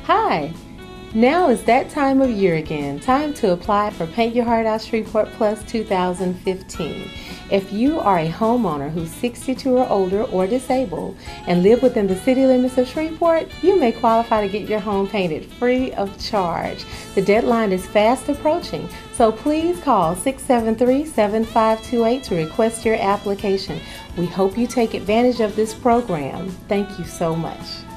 Hi! Now is that time of year again. Time to apply for Paint Your Heart Out Shreveport Plus 2015. If you are a homeowner who's 62 or older or disabled and live within the city limits of Shreveport, you may qualify to get your home painted free of charge. The deadline is fast approaching, so please call 673-7528 to request your application. We hope you take advantage of this program. Thank you so much.